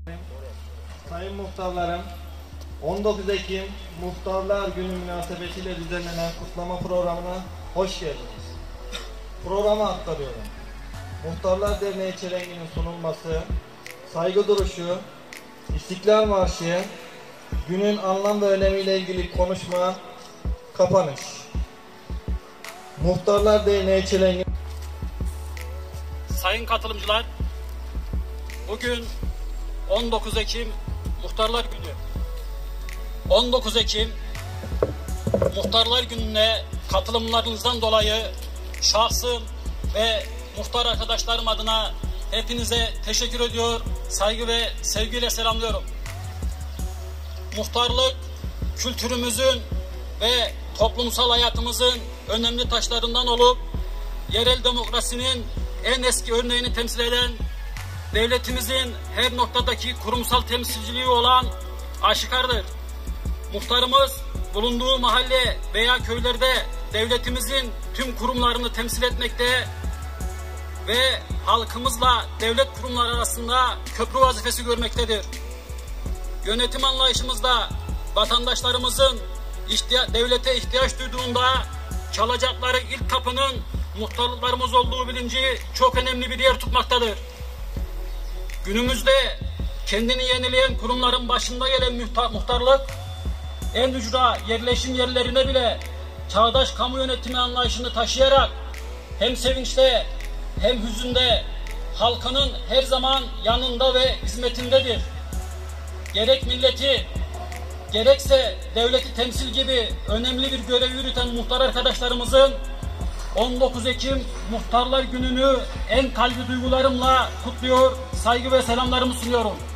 Sayın muhtarlarım, 19 Ekim Muhtarlar Günü münasebetiyle düzenlenen kutlama programına hoş geldiniz. Programa aktarıyorum. Muhtarlar Derneği çelenginin sunulması, saygı duruşu, İstiklal Marşı, günün anlam ve önemiyle ilgili konuşma, kapanış. Muhtarlar Derneği çelengi. Sayın katılımcılar, bugün 19 Ekim Muhtarlar Günü. 19 Ekim Muhtarlar Günü'ne katılımlarınızdan dolayı şahsım ve muhtar arkadaşlarım adına hepinize teşekkür ediyor, saygı ve sevgiyle selamlıyorum. Muhtarlık kültürümüzün ve toplumsal hayatımızın önemli taşlarından olup yerel demokrasinin en eski örneğini temsil eden, devletimizin her noktadaki kurumsal temsilciliği olan aşikardır. Muhtarımız bulunduğu mahalle veya köylerde devletimizin tüm kurumlarını temsil etmekte ve halkımızla devlet kurumları arasında köprü vazifesi görmektedir. Yönetim anlayışımızda vatandaşlarımızın devlete ihtiyaç duyduğunda çalacakları ilk kapının muhtarlıklarımız olduğu bilinci çok önemli bir yer tutmaktadır. Günümüzde kendini yenileyen kurumların başında gelen muhtarlık, en ücra yerleşim yerlerine bile çağdaş kamu yönetimi anlayışını taşıyarak hem sevinçte hem hüzünde halkının her zaman yanında ve hizmetindedir. Gerek milleti, gerekse devleti temsil gibi önemli bir görev yürüten muhtar arkadaşlarımızın 19 Ekim Muhtarlar Günü'nü en kalbi duygularımla kutluyor, saygı ve selamlarımı sunuyorum.